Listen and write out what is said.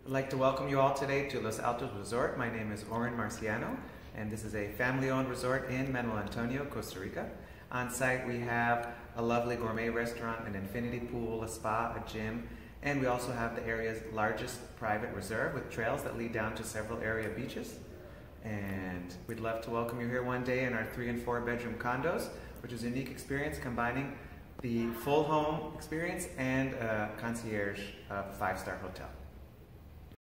I'd like to welcome you all today to Los Altos Resort. My name is Oren Marciano, and this is a family-owned resort in Manuel Antonio, Costa Rica. On site we have a lovely gourmet restaurant, an infinity pool, a spa, a gym, and we also have the area's largest private reserve with trails that lead down to several area beaches. And we'd love to welcome you here one day in our 3 and 4 bedroom condos, which is a unique experience combining the full home experience and a concierge 5-star hotel.